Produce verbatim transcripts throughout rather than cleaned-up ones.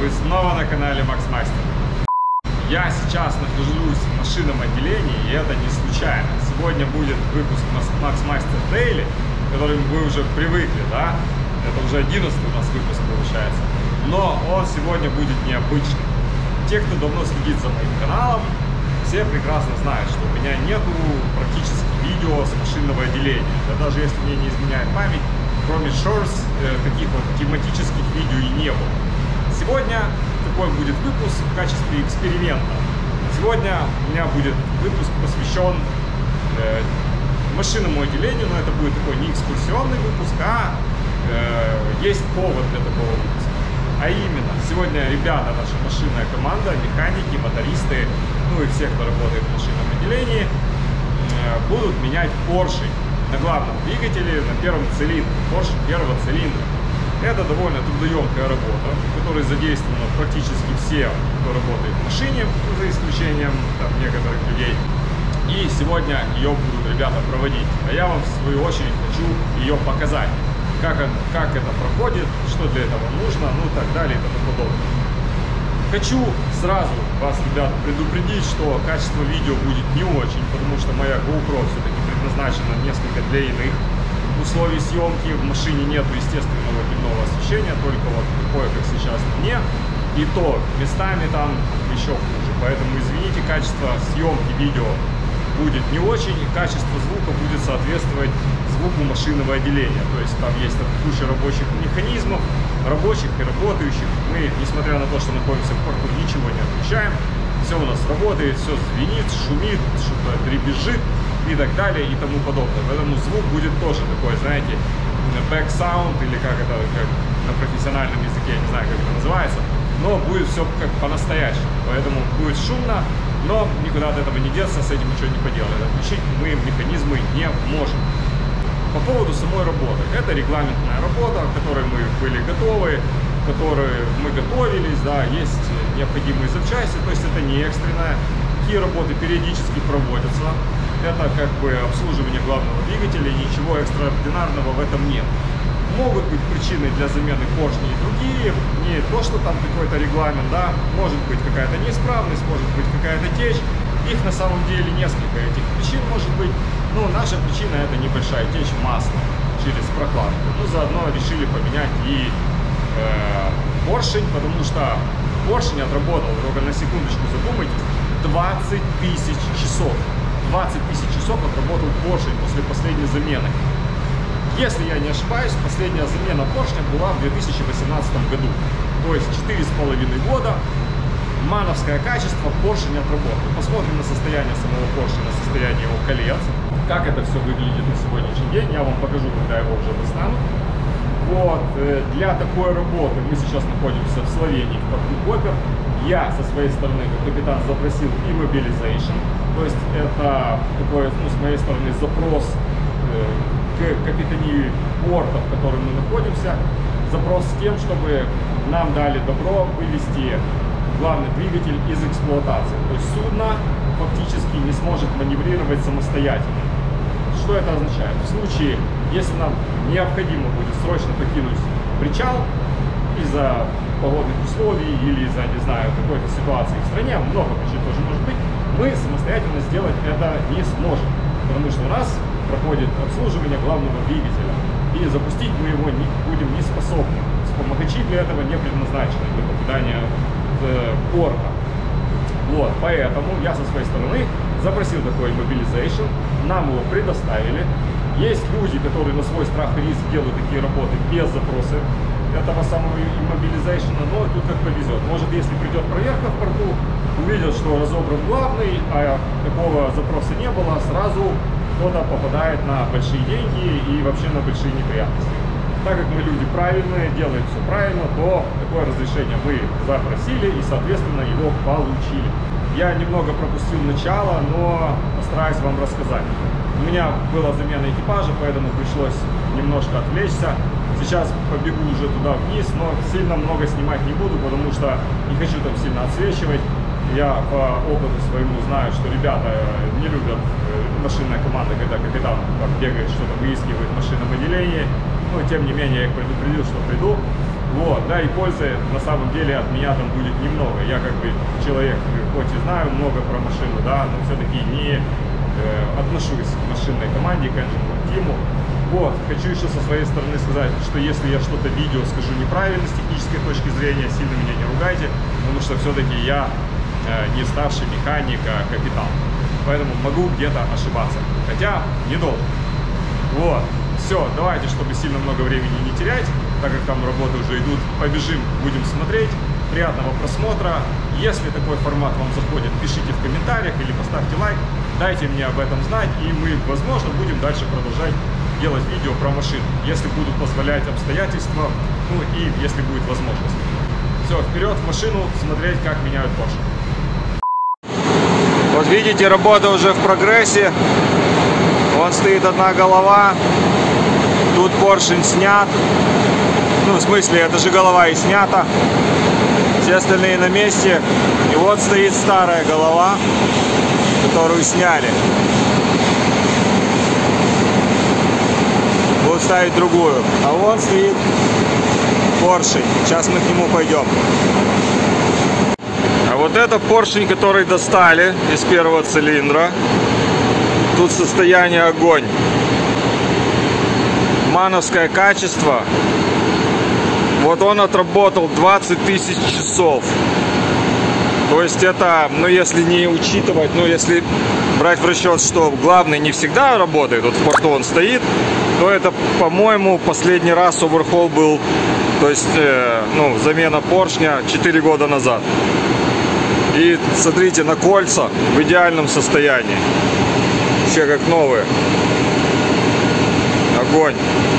Вы снова на канале Макс Мастер. Я сейчас нахожусь в машинном отделении, и это не случайно. Сегодня будет выпуск Макс Мастер Дейли, к которому вы уже привыкли, да? Это уже одиннадцатый у нас выпуск получается. Но он сегодня будет необычный. Те, кто давно следит за моим каналом, все прекрасно знают, что у меня нету практически видео с машинного отделения. Да даже если мне не изменяет память, кроме шортс, таких вот тематических видео и не было. Сегодня такой будет выпуск в качестве эксперимента. Сегодня у меня будет выпуск посвящен э, машинному отделению, но это будет такой не экскурсионный выпуск, а э, есть повод для такого выпуска. А именно, сегодня ребята, наша машинная команда, механики, мотористы, ну и все, кто работает в машинном отделении, э, будут менять поршень на главном двигателе, на первом цилиндре, поршень первого цилиндра. Это довольно трудоемкая работа, в которой задействованы практически все, кто работает в машине, за исключением там, некоторых людей. И сегодня ее будут ребята проводить. А я вам в свою очередь хочу ее показать, как, как это проходит, что для этого нужно, ну и так далее и тому подобное. Хочу сразу вас, ребята, предупредить, что качество видео будет не очень, потому что моя GoPro все-таки предназначена несколько для иных условий съемки. В машине нет естественного дневного освещения, только вот такое, как сейчас на мне. И то местами там еще хуже. Поэтому, извините, качество съемки видео будет не очень, и качество звука будет соответствовать звуку машинного отделения. То есть там есть куча рабочих механизмов, рабочих и работающих. Мы, несмотря на то, что находимся в порту, ничего не отключаем. Все у нас работает, все звенит, шумит, что-то дребезжит и так далее и тому подобное. Поэтому звук будет тоже такой, знаете, back sound, или как это, как на профессиональном языке, я не знаю, как это называется, но будет все как по-настоящему. Поэтому будет шумно, но никуда от этого не деться, с этим ничего не поделать. Отключить мы механизмы не можем. По поводу самой работы. Это регламентная работа, к которой мы были готовы, к которой мы готовились, да, есть необходимые запчасти, то есть это не экстренное. Такие работы периодически проводятся. Это как бы обслуживание главного двигателя, ничего экстраординарного в этом нет. Могут быть причины для замены поршней и другие, не то, что там какой-то регламент, да, может быть какая-то неисправность, может быть какая-то течь. Их на самом деле несколько этих причин может быть. Ну, наша причина это небольшая течь масла через прокладку. Ну, заодно решили поменять и э, поршень, потому что поршень отработал, только на секундочку задумайтесь, двадцать тысяч часов. двадцать тысяч часов отработал поршень после последней замены. Если я не ошибаюсь, последняя замена поршня была в две тысячи восемнадцатом году. То есть четыре с половиной года. Мановское качество, поршень отработал. Посмотрим на состояние самого поршня, на состояние его колец. Как это все выглядит на сегодняшний день, я вам покажу, когда его уже достану. Вот, для такой работы мы сейчас находимся в Словении, в порту Копер. Я со своей стороны, как капитан, запросил immobilization. То есть это такой, ну, с моей стороны, запрос э, к капитании порта, в котором мы находимся. Запрос с тем, чтобы нам дали добро вывести главный двигатель из эксплуатации. То есть судно фактически не сможет маневрировать самостоятельно. Что это означает? В случае, если нам необходимо будет срочно покинуть причал из-за погодных условий или из-за, не знаю, какой-то ситуации в стране, много причин тоже может быть, мы самостоятельно сделать это не сможем, потому что у нас проходит обслуживание главного двигателя, и запустить мы его не будем не способны. Вспомогачи для этого не предназначены для покидания порта. Вот, поэтому я со своей стороны запросил такой immobilization, нам его предоставили. Есть люди, которые на свой страх и риск делают такие работы без запроса этого самого immobilization, но тут как повезет. Может, если придет проверка в порту, увидят, что разобран главный, а такого запроса не было, сразу кто-то попадает на большие деньги и вообще на большие неприятности. Так как мы люди правильные, делаем все правильно, то такое разрешение мы запросили и, соответственно, его получили. Я немного пропустил начало, но постараюсь вам рассказать. У меня была замена экипажа, поэтому пришлось немножко отвлечься. Сейчас побегу уже туда вниз, но сильно много снимать не буду, потому что не хочу там сильно отсвечивать. Я по опыту своему знаю, что ребята не любят, машинная команда, когда капитан там бегает, что-то выискивает в машинном отделении. Но тем не менее я их предупредил, что приду. Вот, да, и пользы на самом деле от меня там будет немного. Я как бы человек, хоть и знаю много про машину, да, но все-таки не э, отношусь к машинной команде, к engine-тиму. Вот, хочу еще со своей стороны сказать, что если я что-то в видео скажу неправильно с технической точки зрения, сильно меня не ругайте, потому что все-таки я э, не старший механик, а капитан. Поэтому могу где-то ошибаться, хотя недолго. Вот, все, давайте, чтобы сильно много времени не терять, так как там работы уже идут, побежим, будем смотреть. Приятного просмотра. Если такой формат вам заходит, пишите в комментариях или поставьте лайк, дайте мне об этом знать, и мы, возможно, будем дальше продолжать делать видео про машину, если будут позволять обстоятельства, ну и если будет возможность. Все, вперед в машину, смотреть, как меняют Porsche. Вот видите, работа уже в прогрессе. Вон стоит одна голова, тут поршень снят. Ну, в смысле, это же голова и снята. Все остальные на месте. И вот стоит старая голова, которую сняли. Будут ставить другую. А вон стоит поршень. Сейчас мы к нему пойдем. А вот это поршень, который достали из первого цилиндра. Тут состояние огонь. Мановское качество. Вот он отработал двадцать тысяч часов. То есть это, ну если не учитывать, ну если брать в расчет, что главный не всегда работает, вот в порту он стоит, то это, по-моему, последний раз оверхол был, то есть, э, ну, замена поршня четыре года назад. И смотрите, на кольца в идеальном состоянии. Все как новые. Огонь.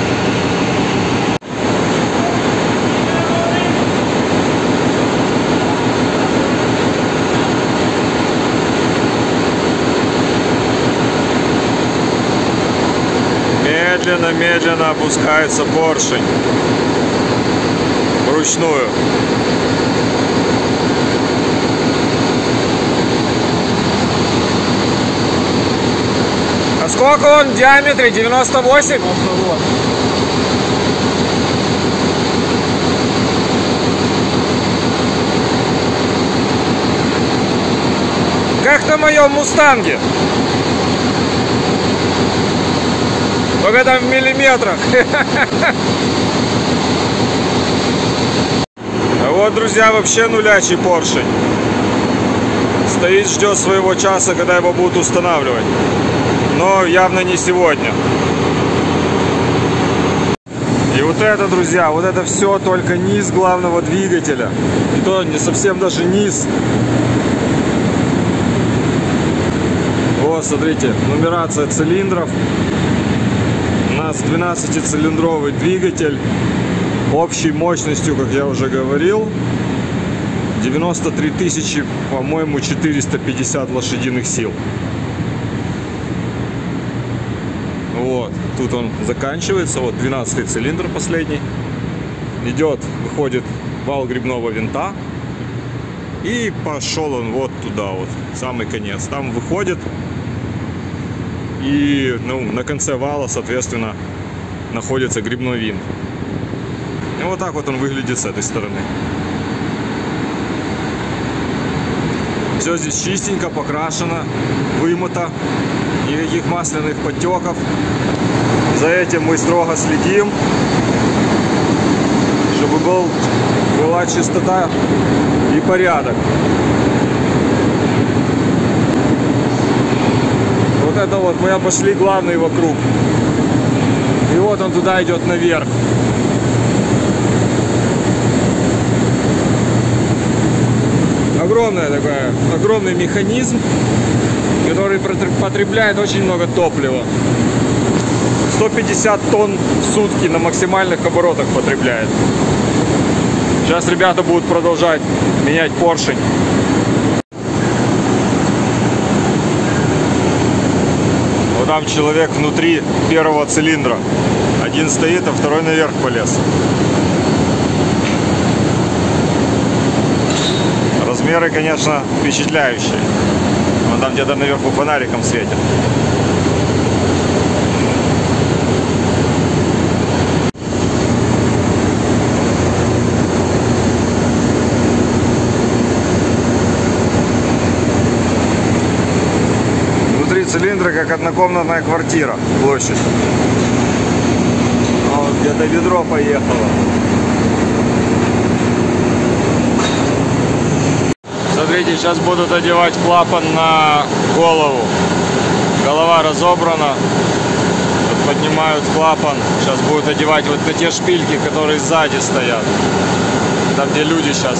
Медленно-медленно опускается поршень вручную. А сколько он в диаметре? девяносто восемь? Как на моем Мустанге. Только там в миллиметрах. А вот, друзья, вообще нулячий поршень. Стоит, ждет своего часа, когда его будут устанавливать. Но явно не сегодня. И вот это, друзья, вот это все только низ главного двигателя. И то не совсем даже низ. Вот, смотрите, нумерация цилиндров. У нас двенадцатицилиндровый двигатель общей мощностью, как я уже говорил, девяносто три тысячи, по-моему, четыреста пятьдесят лошадиных сил. Вот, тут он заканчивается, вот двенадцатый цилиндр последний. Идет, выходит вал грибного винта. И пошел он вот туда, вот, самый конец. Там выходит. И, ну, на конце вала, соответственно, находится грибной винт. И вот так вот он выглядит с этой стороны. Все здесь чистенько, покрашено, вымыто. Никаких масляных подтеков. За этим мы строго следим, чтобы был, была чистота и порядок. Вот это вот мы обошли главный вокруг. И вот он туда идет наверх. Огромная такая, огромный механизм, который потребляет очень много топлива. сто пятьдесят тонн в сутки на максимальных оборотах потребляет. Сейчас ребята будут продолжать менять поршень. Вот там человек внутри первого цилиндра. Один стоит, а второй наверх полез. Размеры, конечно, впечатляющие. Он там где-то наверху фонариком светит. цилиндры, как однокомнатная квартира, площадь. А вот где-то ведро поехало. Смотрите, сейчас будут одевать клапан на голову. Голова разобрана. Тут поднимают клапан. Сейчас будут одевать вот эти шпильки, которые сзади стоят. Там, где люди сейчас.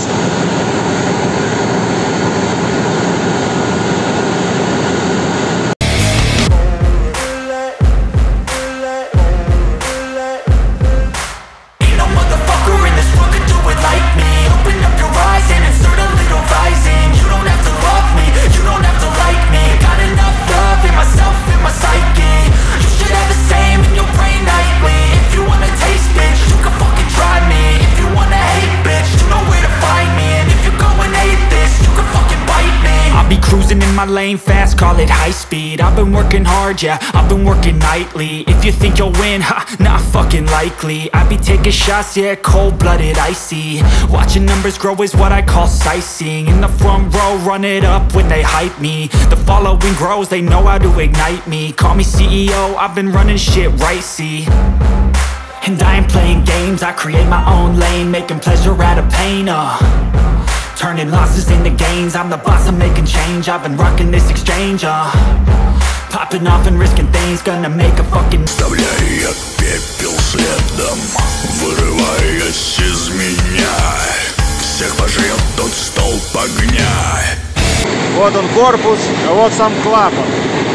My lane fast, call it high speed. I've been working hard, yeah, I've been working nightly. If you think you'll win, ha, not fucking likely. I be taking shots, yeah, cold-blooded, icy. Watching numbers grow is what I call sightseeing. In the front row, run it up when they hype me. The following grows, they know how to ignite me. Call me C E O, I've been running shit right, see. And I ain't playing games, I create my own lane, making pleasure out of pain, uh turning losses into gains, I'm the boss, I'm making change. I've been rocking this exchange, uh popping off and risking things, gonna make a fucking... Вставляя пепел следом, вырываясь из меня, всех пожрет тот столб огня. Вот он корпус, а вот сам клапан.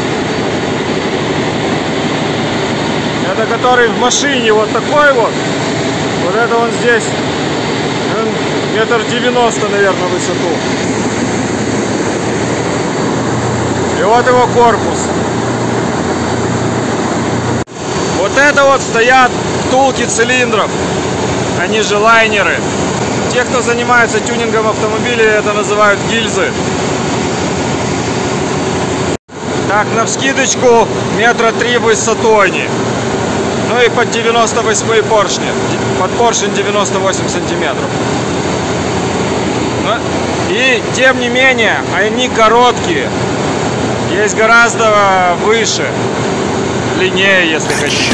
Это который в машине вот такой вот. Вот это он здесь. Метр девяносто, наверное, в высоту. И вот его корпус. Вот это вот стоят втулки цилиндров. Они же лайнеры. Те, кто занимается тюнингом автомобилей, это называют гильзы. Так, навскидочку метра три в высоту они. Ну и под девяносто восемь поршни. Под поршень девяносто восемь сантиметров. И тем не менее, они короткие. Есть гораздо выше, длиннее, если хотите.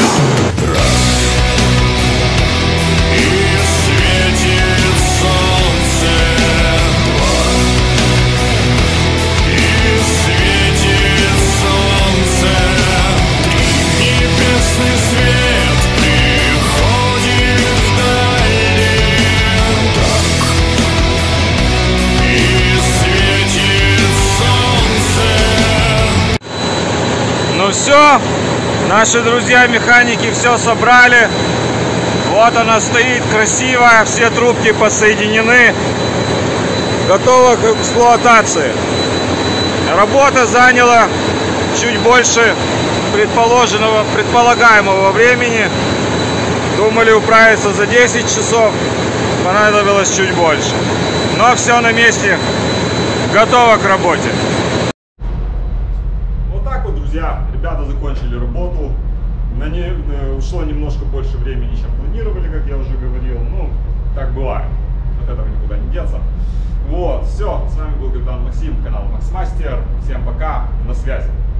Ну все, наши друзья-механики все собрали. Вот она стоит красиво, все трубки подсоединены. Готова к эксплуатации. Работа заняла чуть больше предположенного, предполагаемого времени. Думали управиться за десять часов, понадобилось чуть больше. Но все на месте, готово к работе. Друзья, ребята закончили работу. На ней ушло немножко больше времени, чем планировали, как я уже говорил. Ну, так бывает. От этого никуда не деться. Вот, все. С вами был капитан Максим, канал Макс Мастер. Всем пока, на связи.